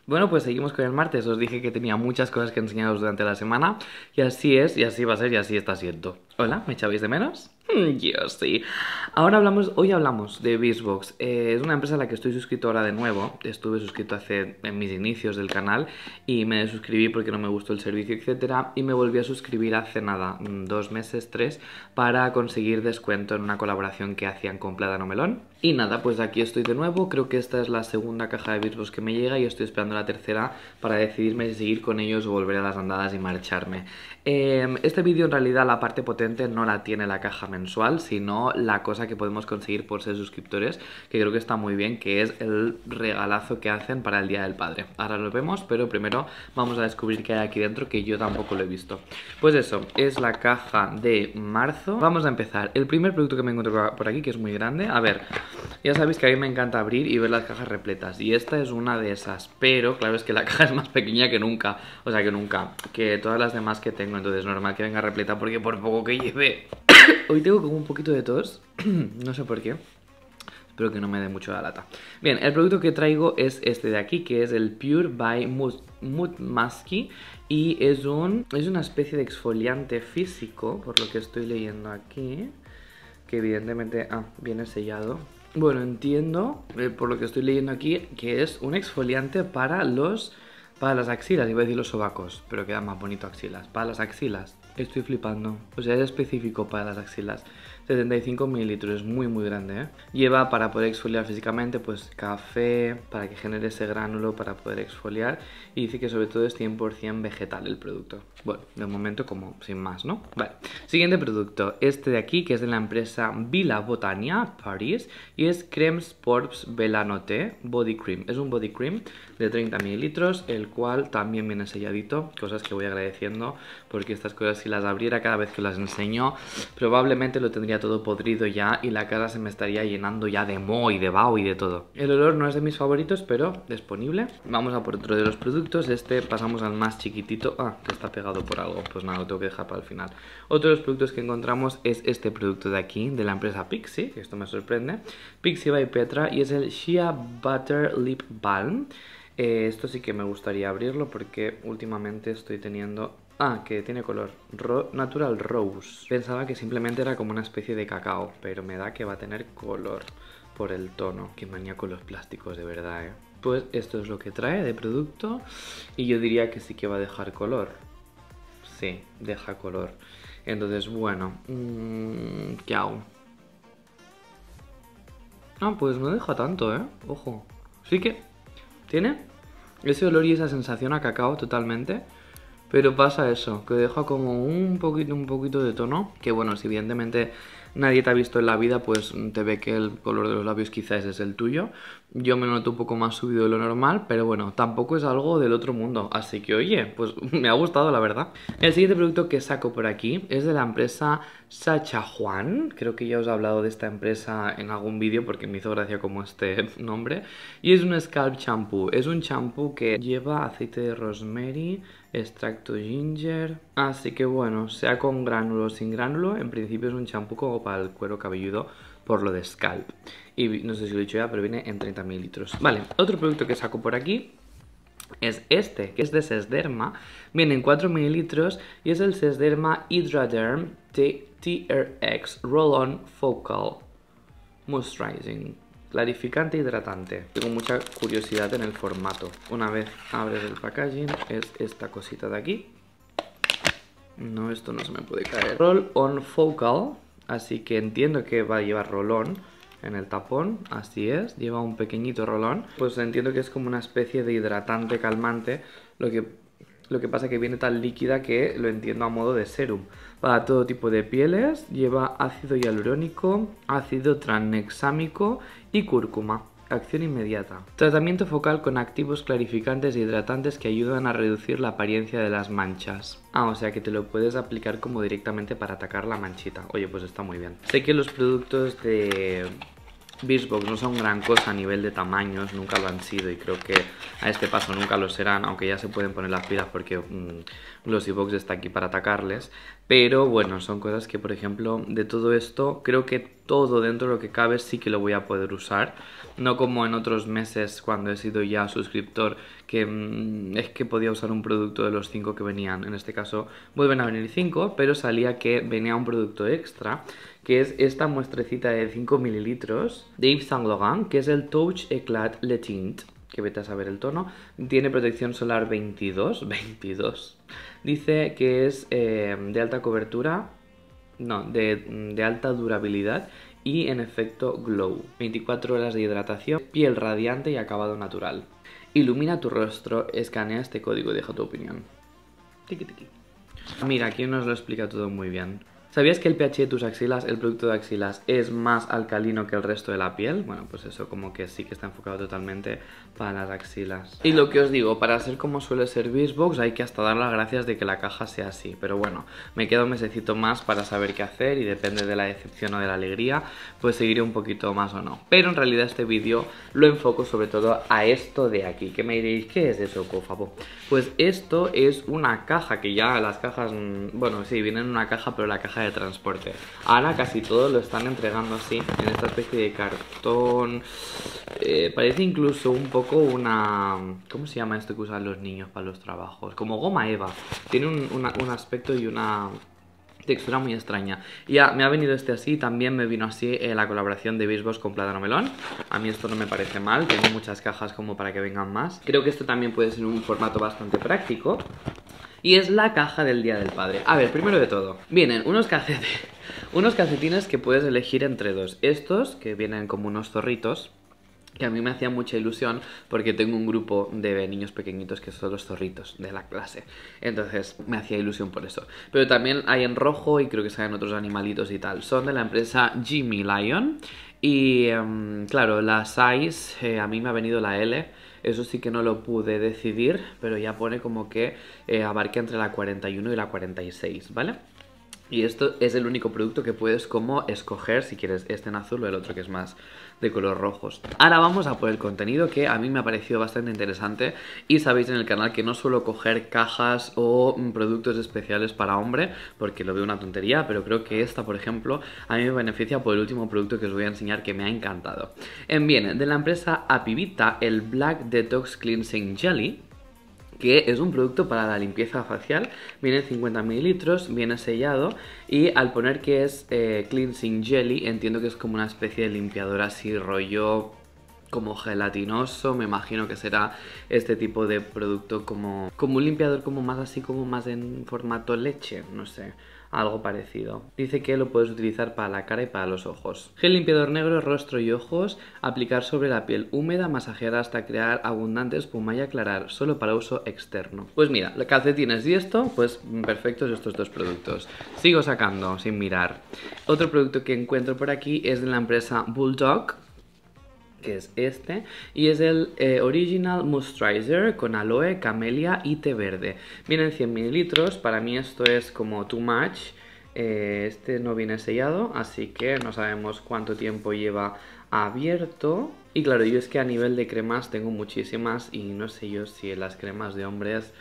Bueno, pues seguimos con el martes. Os dije que tenía muchas cosas que enseñaros durante la semana. Y así es, y así va a ser, y así está siendo. Hola, ¿me echabais de menos? Yo sí. Hoy hablamos de Bizbox. Es una empresa a la que estoy suscrito ahora de nuevo. Estuve suscrito en mis inicios del canal y me suscribí porque no me gustó el servicio, etcétera. Y me volví a suscribir hace nada, 2 meses, 3, para conseguir descuento en una colaboración que hacían con Plátano Melón. Y nada, pues aquí estoy de nuevo. Creo que esta es la segunda caja de Bizbox que me llega y estoy esperando la tercera para decidirme si seguir con ellos o volver a las andadas y marcharme. Este vídeo en realidad la parte potente no la tiene la caja mensual, sino la cosa que podemos conseguir por ser suscriptores, que creo que está muy bien, que es el regalazo que hacen para el Día del Padre. Ahora lo vemos, pero primero vamos a descubrir qué hay aquí dentro, que yo tampoco lo he visto. Pues eso, es la caja de marzo. Vamos a empezar. El primer producto que me encuentro por aquí, que es muy grande. A ver, ya sabéis que a mí me encanta abrir y ver las cajas repletas, y esta es una de esas, pero claro, es que la caja es más pequeña que nunca, o sea, que todas las demás que tengo, entonces es normal que venga repleta porque por poco que lleve... Hoy tengo como un poquito de tos, no sé por qué. Espero que no me dé mucho la lata. Bien, el producto que traigo es este de aquí, que es el Pure by Mood Musky. Y es una especie de exfoliante físico, por lo que estoy leyendo aquí, que evidentemente viene sellado. Bueno, entiendo, por lo que estoy leyendo aquí, que es un exfoliante para las axilas. Iba a decir los sobacos, pero queda más bonito axilas. Para las axilas. Estoy flipando. O sea, es específico para las axilas. 75 mililitros, es muy muy grande, ¿eh? Lleva, para poder exfoliar físicamente, pues café, para que genere ese gránulo para poder exfoliar. Y dice que sobre todo es 100% vegetal el producto. Bueno, de momento como sin más, ¿no? Vale, siguiente producto, este de aquí, que es de la empresa Villa Botania, París. Y es Creme Sports Velanoté Body Cream. Es un body cream de 30 mililitros, el cual también viene selladito. Cosas que voy agradeciendo, porque estas cosas, si las abriera cada vez que las enseño, probablemente lo tendría todo podrido ya y la cara se me estaría llenando ya de moho y de vaho y de todo. El olor no es de mis favoritos, pero disponible. Vamos a por otro de los productos. Este pasamos al más chiquitito. Que está pegado por algo. Pues nada, lo tengo que dejar para el final. Otro de los productos que encontramos es este producto de aquí, de la empresa Pixi, que esto me sorprende. Pixi by Petra, y es el Shea Butter Lip Balm. Esto sí que me gustaría abrirlo porque últimamente estoy teniendo... que tiene color Natural Rose. Pensaba que simplemente era como una especie de cacao, pero me da que va a tener color por el tono. Qué manía con los plásticos, de verdad, ¿eh? Pues esto es lo que trae de producto y yo diría que sí que va a dejar color. Sí, deja color. Entonces, bueno, ¿qué hago? Pues no deja tanto, ¿eh? Ojo. Sí que tiene ese olor y esa sensación a cacao totalmente. Pero pasa eso, que deja como un poquito de tono. Que bueno, si evidentemente nadie te ha visto en la vida, pues te ve que el color de los labios quizás es el tuyo. Yo me noto un poco más subido de lo normal, pero bueno, tampoco es algo del otro mundo. Así que oye, pues me ha gustado, la verdad. El siguiente producto que saco por aquí es de la empresa Sachajuan. Creo que ya os he hablado de esta empresa en algún vídeo porque me hizo gracia como este nombre. Y es un scalp shampoo. Es un shampoo que lleva aceite de rosemary, extracto ginger. Así que bueno, sea con gránulo o sin gránulo, en principio es un champú como para el cuero cabelludo por lo de scalp. Y no sé si lo he dicho ya, pero viene en 30 mililitros. Vale, otro producto que saco por aquí es este, que es de Sesderma. Viene en 4 mililitros y es el Sesderma Hydraderm TRX Roll-On Focal Moisturizing. Clarificante hidratante. Tengo mucha curiosidad en el formato. Una vez abres el packaging, es esta cosita de aquí. No, esto no se me puede caer. Roll-on focal. Así que entiendo que va a llevar roll-on en el tapón. Así es, lleva un pequeñito roll-on. Pues entiendo que es como una especie de hidratante calmante. Lo que pasa que viene tan líquida que lo entiendo a modo de serum. Para todo tipo de pieles, lleva ácido hialurónico, ácido tranexámico y cúrcuma. Acción inmediata. Tratamiento focal con activos clarificantes e hidratantes que ayudan a reducir la apariencia de las manchas. O sea que te lo puedes aplicar como directamente para atacar la manchita. Oye, pues está muy bien. Sé que los productos de Birchbox no son gran cosa a nivel de tamaños, nunca lo han sido y creo que a este paso nunca lo serán, aunque ya se pueden poner las pilas porque Glossybox está aquí para atacarles. Pero bueno, son cosas que, por ejemplo, de todo esto, creo que todo dentro de lo que cabe sí que lo voy a poder usar. No como en otros meses cuando he sido ya suscriptor, que es que podía usar un producto de los 5 que venían. En este caso vuelven a venir 5, pero salía que venía un producto extra, que es esta muestrecita de 5 mililitros de Yves Saint Laurent, que es el Touch Eclat Le Tint, que vete a saber el tono. Tiene protección solar 22. Dice que es de alta cobertura, no, de alta durabilidad y en efecto glow. 24 horas de hidratación, piel radiante y acabado natural. Ilumina tu rostro, escanea este código y deja tu opinión. Tiki tiki. Mira, aquí nos lo explica todo muy bien. ¿Sabías que el pH de tus axilas, el producto de axilas, es más alcalino que el resto de la piel? Bueno, pues eso como que sí que está enfocado totalmente para las axilas. Y lo que os digo, para ser como suele ser Birchbox hay que hasta dar las gracias de que la caja sea así. Pero bueno, me queda un mesecito más para saber qué hacer y depende de la decepción o de la alegría, pues seguiré un poquito más o no. Pero en realidad este vídeo lo enfoco sobre todo a esto de aquí. ¿Qué me diréis? ¿Qué es eso, Cófabo? Pues esto es una caja que ya las cajas, bueno, sí, vienen en una caja, pero la caja de transporte. Ahora casi todo lo están entregando así, en esta especie de cartón. Parece incluso un poco una... ¿Cómo se llama esto que usan los niños para los trabajos? Como goma eva. Tiene un aspecto y una textura muy extraña. Ya me ha venido este así, también me vino así la colaboración de Birchbox con Plátano Melón. A mí esto no me parece mal, tengo muchas cajas como para que vengan más. Creo que esto también puede ser un formato bastante práctico. Y es la caja del Día del Padre. A ver, primero de todo, vienen unos calcetines que puedes elegir entre dos. Estos, que vienen como unos zorritos, que a mí me hacía mucha ilusión porque tengo un grupo de niños pequeñitos que son los zorritos de la clase. Entonces me hacía ilusión por eso. Pero también hay en rojo y creo que salen otros animalitos y tal. Son de la empresa Jimmy Lion. Y claro, la size, a mí me ha venido la L. Eso sí que no lo pude decidir, pero ya pone como que abarca entre la 41 y la 46, ¿vale? Y esto es el único producto que puedes como escoger si quieres este en azul o el otro que es más de color rojos. Ahora vamos a por el contenido que a mí me ha parecido bastante interesante y sabéis en el canal que no suelo coger cajas o productos especiales para hombre porque lo veo una tontería, pero creo que esta, por ejemplo, a mí me beneficia por el último producto que os voy a enseñar que me ha encantado. Viene de la empresa Apivita el Black Detox Cleansing Jelly, que es un producto para la limpieza facial. Viene en 50 mililitros, viene sellado y al poner que es Cleansing Jelly, entiendo que es como una especie de limpiador así rollo como gelatinoso. Me imagino que será este tipo de producto como un limpiador como más así, como más en formato leche, no sé, algo parecido. Dice que lo puedes utilizar para la cara y para los ojos. Gel limpiador negro, rostro y ojos. Aplicar sobre la piel húmeda, masajear hasta crear abundante espuma y aclarar. Solo para uso externo. Pues mira, calcetines y esto, pues perfectos estos dos productos. Sigo sacando sin mirar. Otro producto que encuentro por aquí es de la empresa Bulldog, que es este, y es el Original Moisturizer con aloe, camelia y té verde. Vienen 100 mililitros, para mí esto es como too much. Este no viene sellado, así que no sabemos cuánto tiempo lleva abierto. Y claro, yo es que a nivel de cremas tengo muchísimas y no sé yo si las cremas de hombres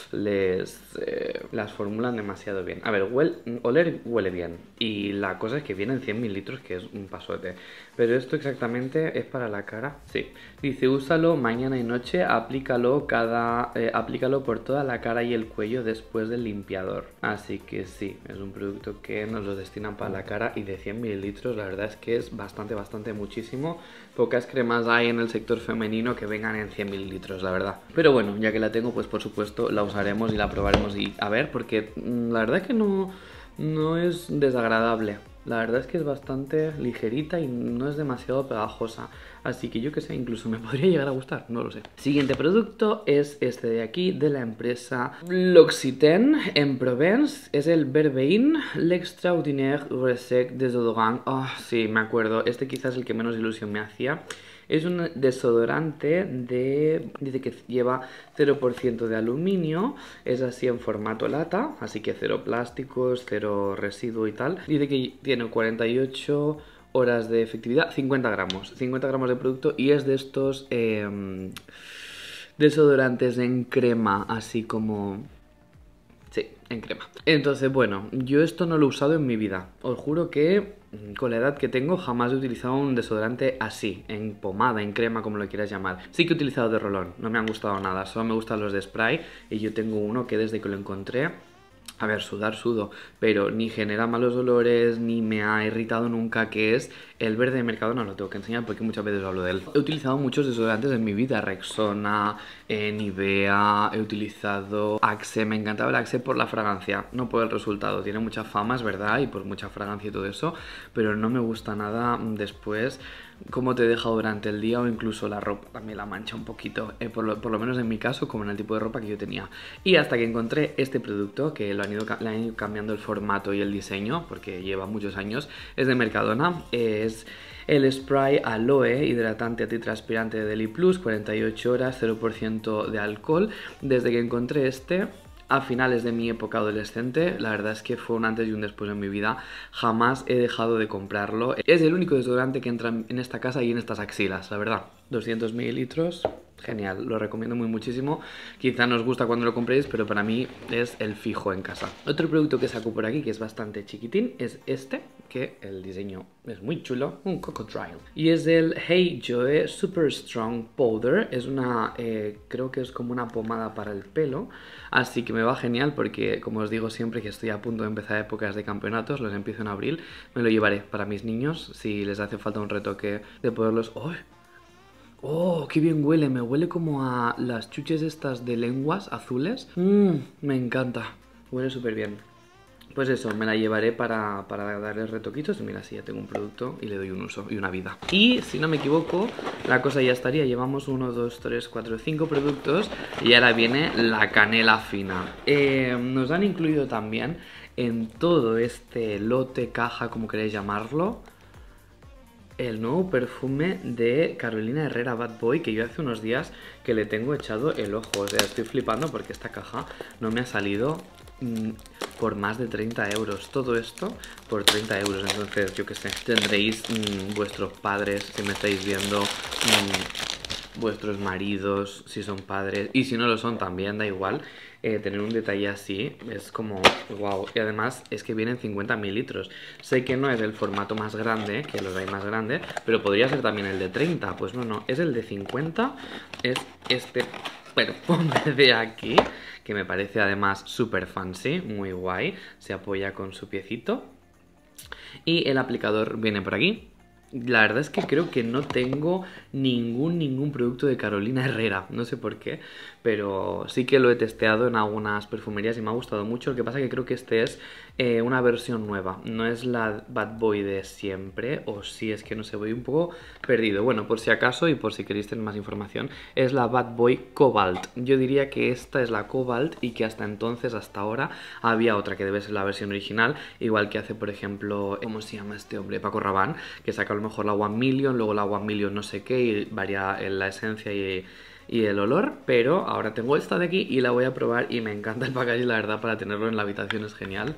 las formulan demasiado bien. A ver, oler huele bien y la cosa es que vienen 100 mililitros, que es un pasote. Pero esto exactamente es para la cara. Sí, dice úsalo mañana y noche, aplícalo por toda la cara y el cuello después del limpiador. Así que sí, es un producto que nos lo destinan para la cara y de 100 mililitros la verdad es que es bastante muchísimo. Pocas cremas hay en el sector femenino que vengan en 100 mililitros, la verdad. Pero bueno, ya que la tengo, pues por supuesto la usaremos y la probaremos y a ver, porque la verdad es que no es desagradable. La verdad es que es bastante ligerita y no es demasiado pegajosa. Así que yo que sé, incluso me podría llegar a gustar, no lo sé. Siguiente producto es este de aquí, de la empresa L'Occitane en Provence. Es el Vervein L'Extraordinaire Resec Desodorant. Oh, sí, me acuerdo. Este quizás es el que menos ilusión me hacía. Es un desodorante dice que lleva 0% de aluminio, es así en formato lata, así que cero plásticos, cero residuo y tal. Dice que tiene 48 horas de efectividad, 50 gramos de producto y es de estos desodorantes en crema, así como... Sí, en crema. Entonces, bueno, yo esto no lo he usado en mi vida. Os juro que con la edad que tengo jamás he utilizado un desodorante así, en pomada, en crema, como lo quieras llamar. Sí que he utilizado de rolón, no me han gustado nada, solo me gustan los de spray y yo tengo uno que desde que lo encontré... A ver, sudar sudo, pero ni genera malos olores, ni me ha irritado nunca, que es el verde de Mercadona, lo tengo que enseñar porque muchas veces hablo de él. He utilizado muchos desodorantes en mi vida, Rexona, Nivea, he utilizado Axe, me encantaba el Axe por la fragancia, no por el resultado, tiene mucha fama, es verdad, y por mucha fragancia y todo eso, pero no me gusta nada después cómo te deja durante el día o incluso la ropa también la mancha un poquito, por lo menos en mi caso, como en el tipo de ropa que yo tenía. Y hasta que encontré este producto, que le han ido cambiando el formato y el diseño, porque lleva muchos años, es de Mercadona, es el spray aloe hidratante antitranspirante de Deli Plus, 48 horas, 0% de alcohol. Desde que encontré este... a finales de mi época adolescente, la verdad es que fue un antes y un después en mi vida, jamás he dejado de comprarlo. Es el único desodorante que entra en esta casa y en estas axilas, la verdad. 200 mililitros, genial, lo recomiendo muchísimo. Quizá no os gusta cuando lo compréis, pero para mí es el fijo en casa. Otro producto que saco por aquí, que es bastante chiquitín, es este, que el diseño es muy chulo, un Cocodrile. Y es el Hey Joe Super Strong Powder, es una, creo que es como una pomada para el pelo, así que me va genial porque, como os digo siempre, que estoy a punto de empezar épocas de campeonatos, los empiezo en abril, me lo llevaré para mis niños, si les hace falta un retoque de poderlos... ¡Oh! ¡Oh, qué bien huele! Me huele como a las chuches estas de lenguas azules. Me encanta. Huele súper bien. Pues eso, me la llevaré para darle retoquitos. Y mira, sí, ya tengo un producto y le doy un uso y una vida. Y, si no me equivoco, la cosa ya estaría. Llevamos 1, 2, 3, 4, 5 productos. Y ahora viene la canela fina. Nos han incluido también en todo este lote, caja, como queréis llamarlo, el nuevo perfume de Carolina Herrera Bad Boy, que yo hace unos días que le tengo echado el ojo. O sea, estoy flipando porque esta caja no me ha salido por más de 30 euros. Todo esto por 30 euros. Entonces, yo qué sé, tendréis vuestros padres, si me estáis viendo, vuestros maridos, si son padres, y si no lo son también, da igual. Tener un detalle así es como wow. Y además es que vienen 50 mililitros. Sé que no es el formato más grande, que los hay más grandes, pero podría ser también el de 30. Pues no, es el de 50. Es este perfume de aquí, que me parece además súper fancy, muy guay. Se apoya con su piecito. Y el aplicador viene por aquí. La verdad es que creo que no tengo ningún producto de Carolina Herrera, no sé por qué, pero sí que lo he testeado en algunas perfumerías y me ha gustado mucho. Lo que pasa es que creo que este es una versión nueva, no es la Bad Boy de siempre, o si es que no sé, voy un poco perdido. Bueno, por si acaso y por si queréis tener más información, es la Bad Boy Cobalt. Yo diría que esta es la Cobalt y que hasta entonces, hasta ahora, había otra que debe ser la versión original, igual que hace, por ejemplo, ¿cómo se llama este hombre? Paco Rabanne, que saca a lo mejor la One Million, luego la One Million no sé qué, y varía en la esencia y el olor, pero ahora tengo esta de aquí y la voy a probar y me encanta el packaging, la verdad, para tenerlo en la habitación es genial.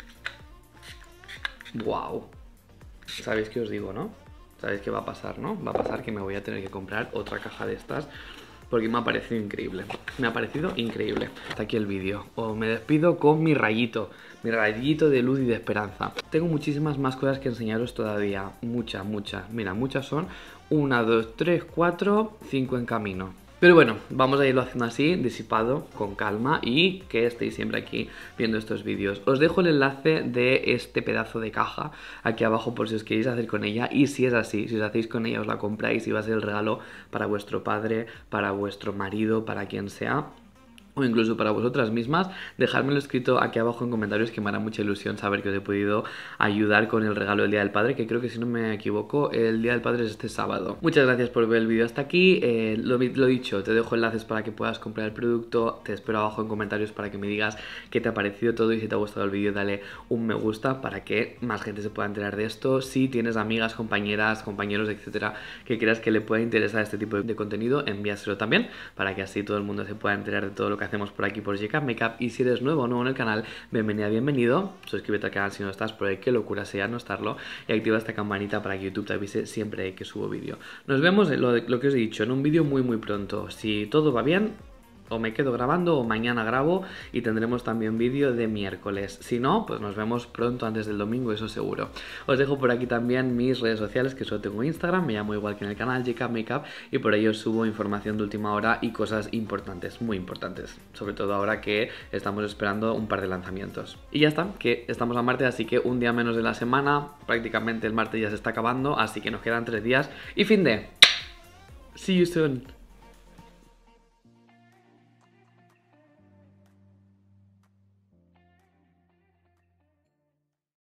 ¡Wow! ¿Sabéis qué os digo, no? ¿Sabéis qué va a pasar, no? Va a pasar que me voy a tener que comprar otra caja de estas porque me ha parecido increíble. Me ha parecido increíble. Hasta aquí el vídeo. Os me despido con mi rayito de luz y de esperanza. Tengo muchísimas más cosas que enseñaros todavía. Muchas. Mira, muchas son 1, 2, 3, 4, 5 en camino. Pero bueno, vamos a irlo haciendo así, disipado, con calma, y que estéis siempre aquí viendo estos vídeos. Os dejo el enlace de este pedazo de caja aquí abajo por si os queréis hacer con ella, y si es así, si os hacéis con ella os la compráis y va a ser el regalo para vuestro padre, para vuestro marido, para quien sea, o incluso para vosotras mismas. Dejádmelo escrito aquí abajo en comentarios, que me hará mucha ilusión saber que os he podido ayudar con el regalo del Día del Padre, que creo que, si no me equivoco, el Día del Padre es este sábado. Muchas gracias por ver el vídeo hasta aquí. Lo dicho, te dejo enlaces para que puedas comprar el producto. Te espero abajo en comentarios para que me digas qué te ha parecido todo, y si te ha gustado el vídeo dale un me gusta para que más gente se pueda enterar de esto. Si tienes amigas, compañeras, compañeros, etcétera, que creas que le pueda interesar este tipo de contenido, envíaselo también para que así todo el mundo se pueda enterar de todo lo que que hacemos por aquí por JK Makeup. Y si eres nuevo o nuevo en el canal, bienvenida, bienvenido. Suscríbete al canal si no estás, porque qué locura sea no estarlo. Y activa esta campanita para que YouTube te avise siempre que subo vídeo. Nos vemos lo que os he dicho en un vídeo muy pronto. Si todo va bien, o me quedo grabando o mañana grabo y tendremos también vídeo de miércoles. Si no, pues nos vemos pronto antes del domingo, eso seguro. Os dejo por aquí también mis redes sociales, que solo tengo Instagram, me llamo igual que en el canal JK Makeup, y por ello subo información de última hora y cosas importantes, muy importantes. Sobre todo ahora que estamos esperando un par de lanzamientos. Y ya está, que estamos a martes, así que un día menos de la semana, prácticamente el martes ya se está acabando, así que nos quedan 3 días y fin de... See you soon.